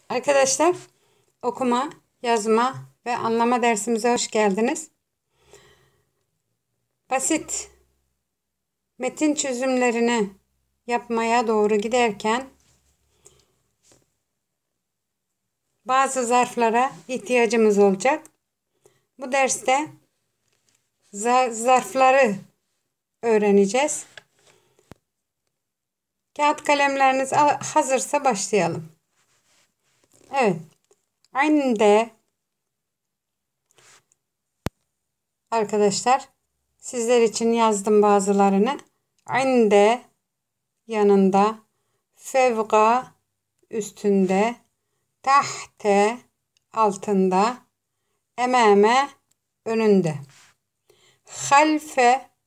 Arkadaşlar, okuma, yazma ve anlama dersimize hoş geldiniz. Basit metin çözümlerini yapmaya doğru giderken bazı zarflara ihtiyacımız olacak. Bu derste zarfları öğreneceğiz. Kağıt kalemleriniz hazırsa başlayalım. Evet. Aynı arkadaşlar, sizler için yazdım bazılarını. Aynı yanında, fevka üstünde, tahte altında, emame önünde, halfe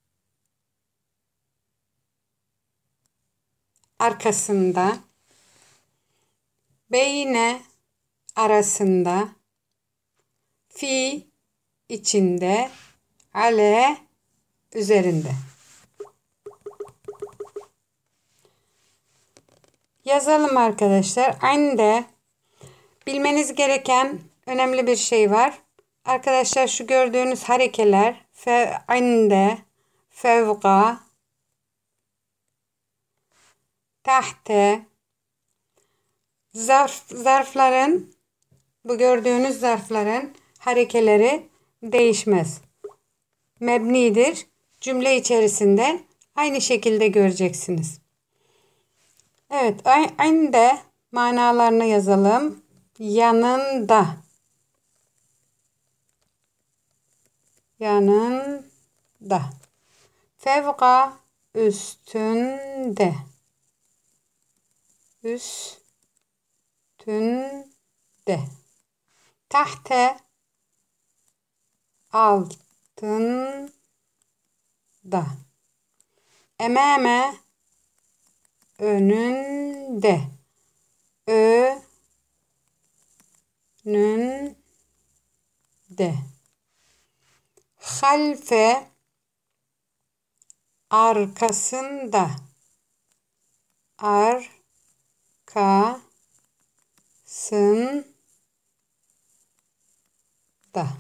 arkasında, beyne arasında, fi içinde, ale üzerinde. Yazalım arkadaşlar. Aynı bilmeniz gereken önemli bir şey var. Arkadaşlar, şu gördüğünüz harekeler aynı, fevka, tahte, zarfların, bu gördüğünüz zarfların harekeleri değişmez. Mebnidir. Cümle içerisinde aynı şekilde göreceksiniz. Evet, aynı manalarını yazalım. Yanında. Yanında. Fevka üstünde. Üstünde. Tahte altında. Emame önünde. Önünde. Halfe arkasında. Arkasında.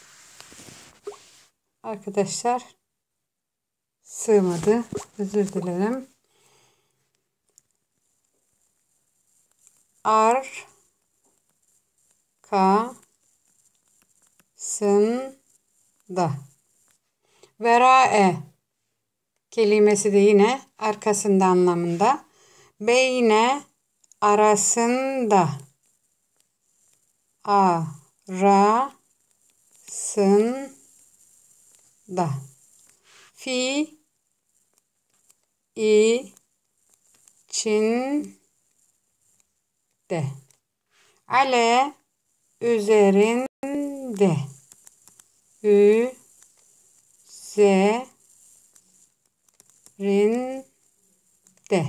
Arkadaşlar, sığmadı. Özür dilerim. Arkasında. Verae kelimesi de yine arkasında anlamında. Beyne arasında. Arasında. Fi içinde. Ale üzerinde. Üzerinde.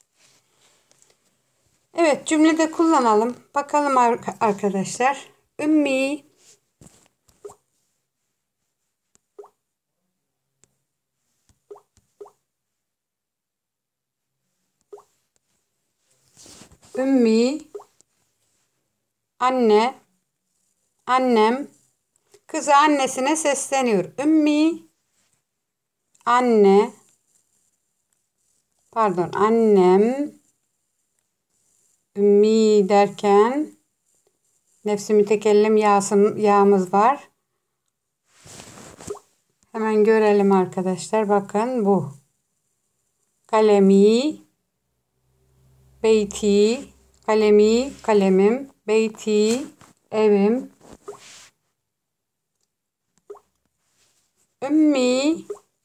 Evet, cümlede kullanalım. Bakalım arkadaşlar. Ümmi anne, annem, kızı annesine sesleniyor. Annem, ümmi derken nefs-i mütekellim yağımız var. Hemen görelim arkadaşlar. Bakın bu. Kalemi, beyti, kalemi, kalemim, beyti, evim. Ümmi,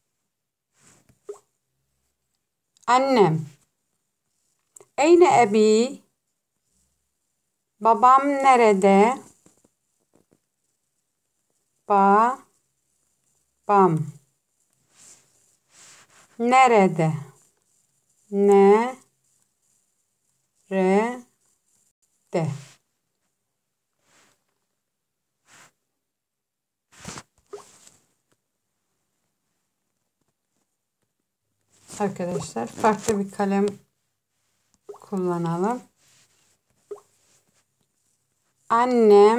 annem. Eyne ebi, babam nerede? Babam nerede? Nerede? Arkadaşlar, farklı bir kalem kullanalım. Annem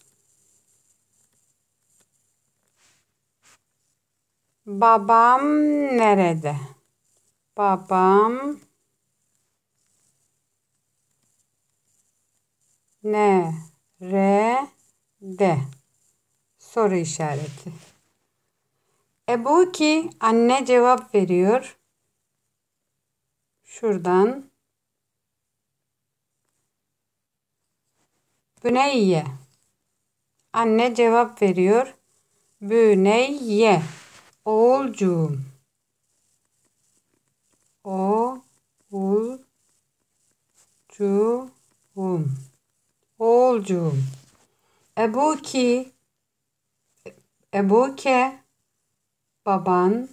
babam nerede? Babam nerede? Soru işareti. Ebuki anne cevap veriyor. Şuradan. Büneyye. Anne cevap veriyor. Büneyye. Oğulcuğum. Oğulcuğum. Oğulcuğum. Ebuki. Ebuke. Baban.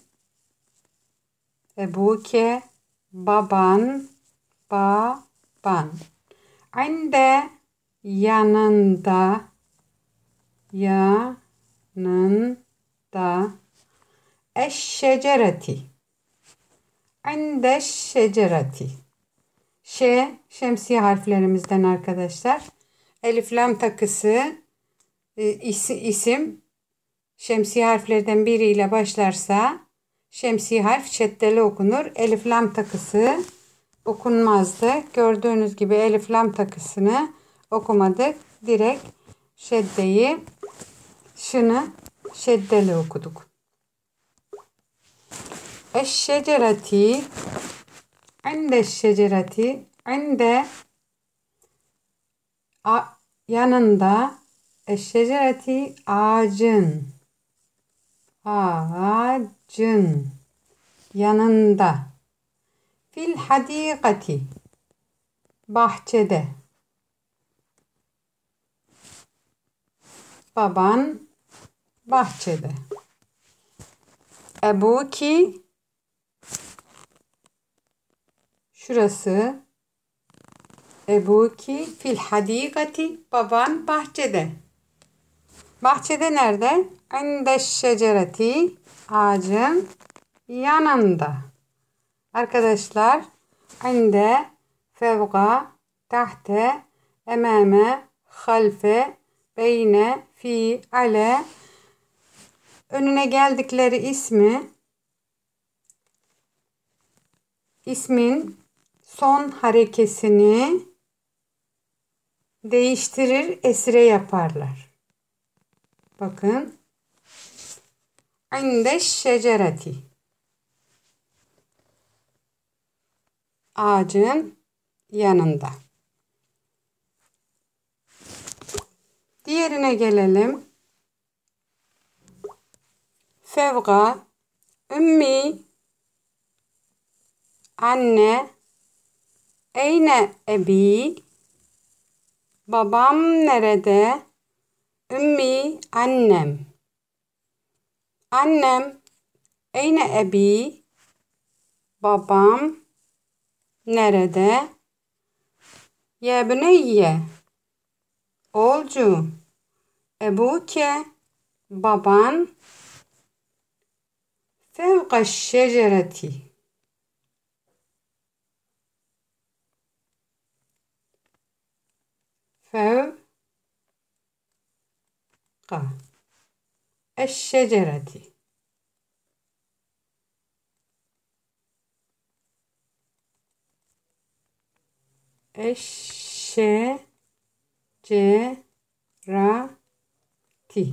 Ebuke. Baban. Baban. Inde. Yanında. Yanında. Eşşecereti. Inde şecereti. Şemsiye harflerimizden arkadaşlar. Elif lam takısı isim şemsiye harflerden biriyle başlarsa şemsiye harf şeddeli okunur. Elif lam takısı okunmazdı. Gördüğünüz gibi elif lam takısını okumadık. Direkt şeddeyi şeddeli okuduk. Eşşecereti. Inde şecereti. Inde yanında. Eşşecereti ağacın. Ağacın yanında. Fil hadikati. Bahçede. Baban bahçede. Ebuki şurası. Ebuki fil hadikati. Baban bahçede. Bahçede nerede? İnde şecereti. Ağacın yanında. Arkadaşlar inde, fevga, tahte, emame, halfe, beyne, fi, ale önüne geldikleri ismin son harekesini değiştirir, esre yaparlar. Bakın. İnde şecereti. Ağacın yanında. Diğerine gelelim. Fevga, ümmi, anne, eyne ebi, babam nerede? Ümmi, annem. Annem, eyne ebi, babam nerede? Ya büneyye, oğulcuğum. Ebuke, baban, fevka şecereti. Fevka eşşecereti. Eşşecereti.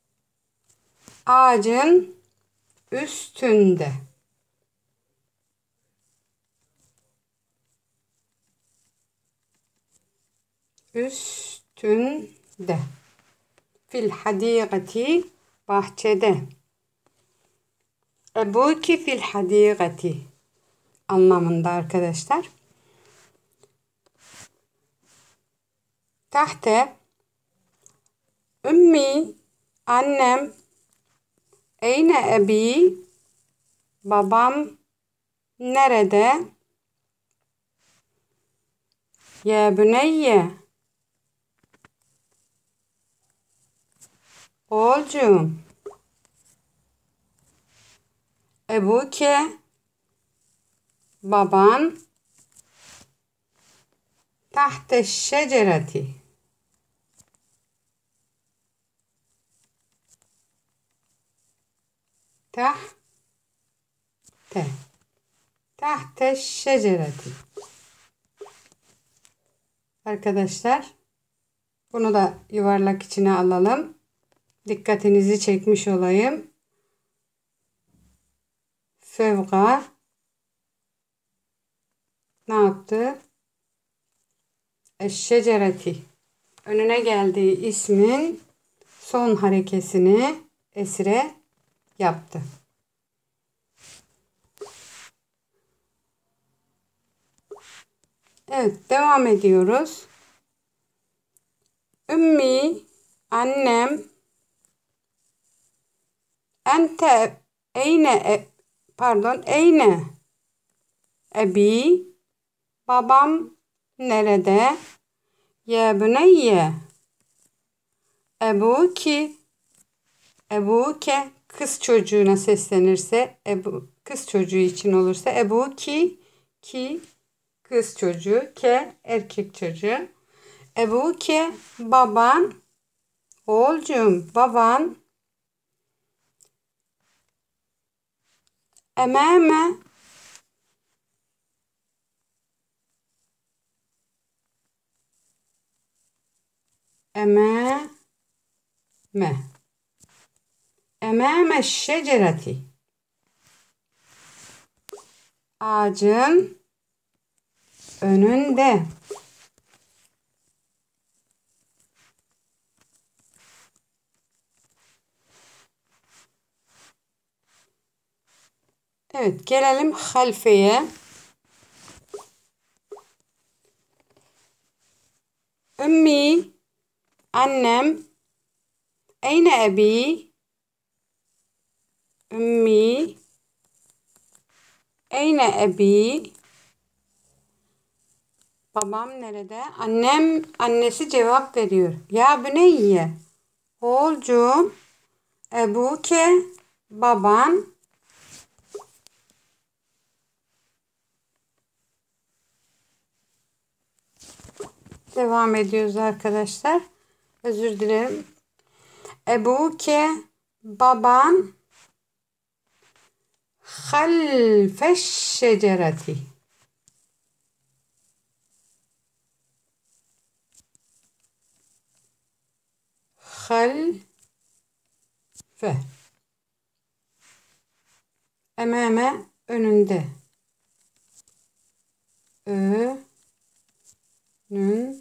Ağacın üstünde. Üstünde. Fil hadikati. Bahçede. Ebuki fil hadikati anlamında arkadaşlar. Tahte. Ümmi, annem, eyne ebi, babam nerede? Ya büneyye, oğulcuğum. Ebuke, baban, tahte şecereti. Tahte. Tahte şecereti. Arkadaşlar bunu da yuvarlak içine alalım. Dikkatinizi çekmiş olayım. Fevka ne yaptı? Eşşecereti. Önüne geldiği ismin son harekesini esire yaptı. Evet, devam ediyoruz. Ümmi, annem, ente, eyne, ebi, babam nerede? Ya buneyye, ebuke, kız çocuğuna seslenirse, kız çocuğu için olursa ebuki, ki kız çocuğu, ke erkek çocuğu. Ebuke, baban, oğulcuğum, baban, ememe, ememe, ememe şecereti, ağacın önünde. Evet, gelelim halfeye. Ümmi, annem, eyne ebi, ümmi, eyne ebi, babam nerede? Annesi cevap veriyor. Ya büneyye, oğulcuğum, ebuke, baban, devam ediyoruz arkadaşlar. Özür dilerim. Ebuke, baban, halfeş şecereti. Halfe. Emame önünde. Önünde.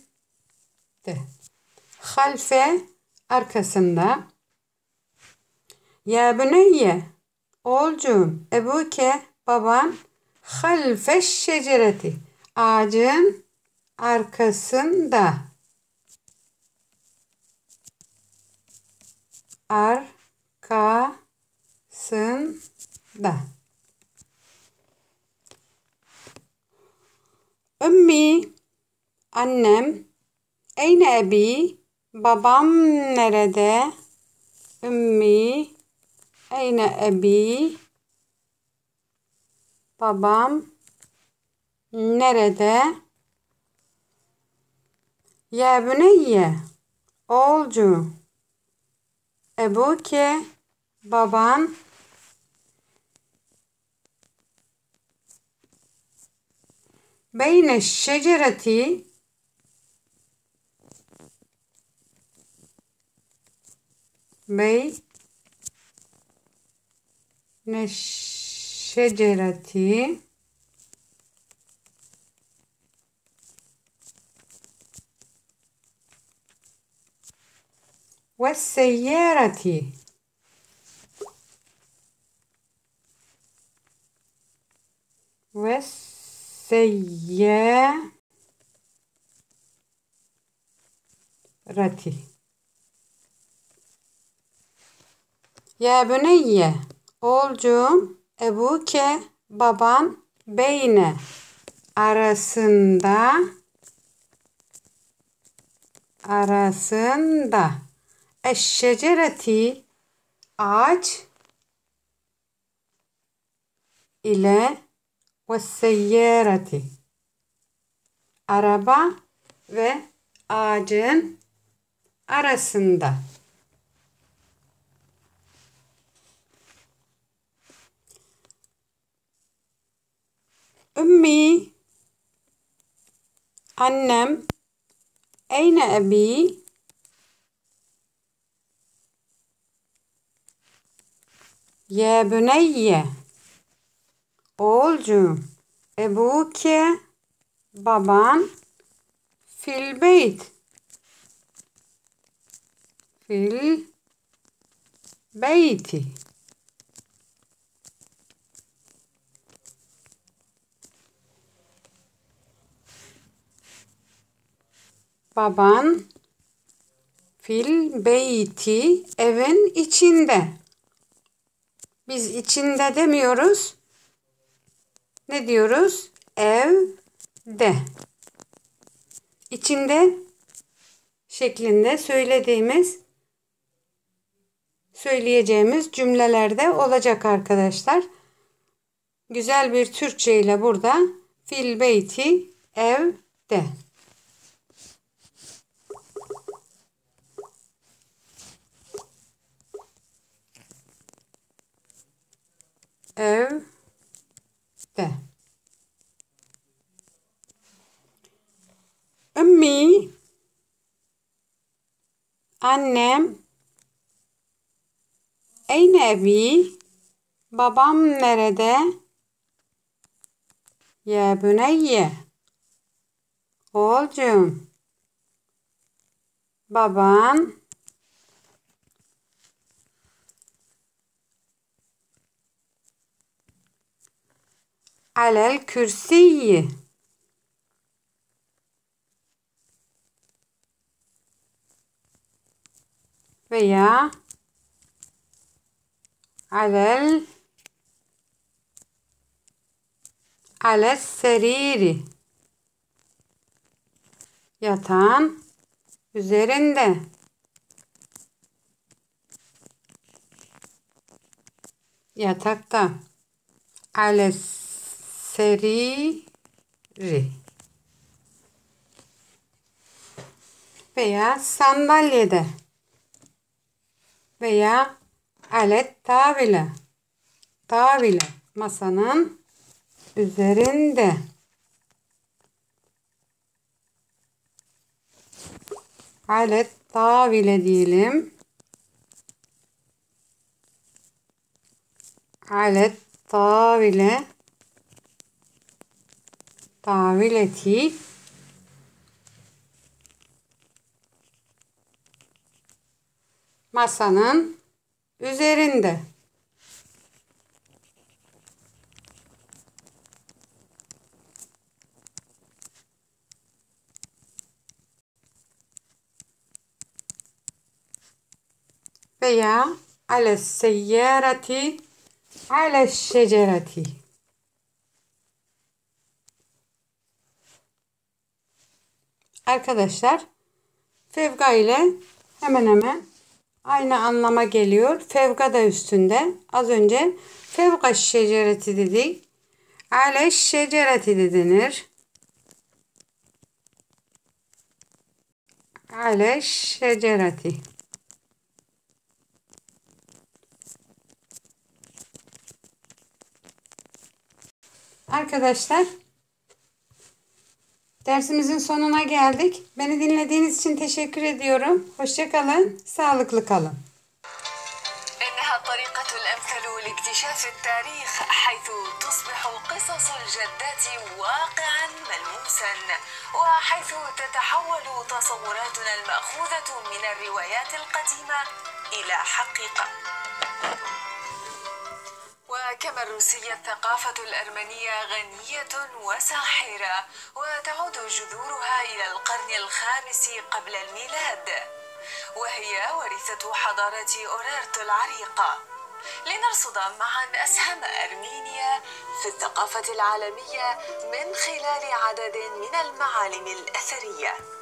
Halfe arkasında. Ya buneyye, oğulcuğum, ebuke, baban, halfeş şecereti, ağacın arkasında. Arkasında. Ümmi, annem, eyne ebi, babam nerede? Ümmi, eyne ebi, babam nerede? Ya buneyye, oğulcuğum, ebuke, baban, beyne şecereti, beyne şecereti, ve seyyareti, ve seyyareti. Ya buneyye, oğulcuğum, ebuke, baban, beyne arasında eşşecereti, ağaç ile ve seyyareti, araba ve ağacın arasında. Ümmi, annem. Eyne ebi, ya büneyye, oğulcuğum. Ebuke, baban. Fil beyt, fil beyti. Baban fil beyti, evin içinde. Biz içinde demiyoruz. Ne diyoruz? Evde. İçinde şeklinde söyleyeceğimiz cümlelerde olacak arkadaşlar. Güzel bir Türkçe ile burada fil beyti, evde. Evde. Ümmi, annem. Eyne ebi, babam nerede? Ya büneyye, oğulcuğum. Baban alel kürsiyyi, veya ales seriri, yatağın üzerinde. Yatakta. Ales seriri, veya sandalyede, veya alet tavile, masanın üzerinde. Alet tavile diyelim. Alet tavile, tavileti. Masanın üzerinde. Veya ales seyyareti, ales şecereti. Arkadaşlar, fevga ile hemen hemen aynı anlama geliyor. Fevga da üstünde. Az önce fevga şecereti dedik. Ales şecereti de denir. Ales şecereti. Arkadaşlar, dersimizin sonuna geldik. Beni dinlediğiniz için teşekkür ediyorum. Hoşça kalın, sağlıklı kalın. إنها الطريقة الأمثل لاكتشاف التاريخ حيث تصبح قصص الجدات واقعا ملموسا وحيث تتحول تصوراتنا المأخوذة من الروايات القديمة إلى حقيقة. وكما الروسية الثقافة الأرمنية غنية وساحرة وتعود جذورها إلى القرن الخامس قبل الميلاد، وهي ورثة حضارة أورارت العريقة. لنرصد معا أسهم أرمينيا في الثقافة العالمية من خلال عدد من المعالم الأثرية.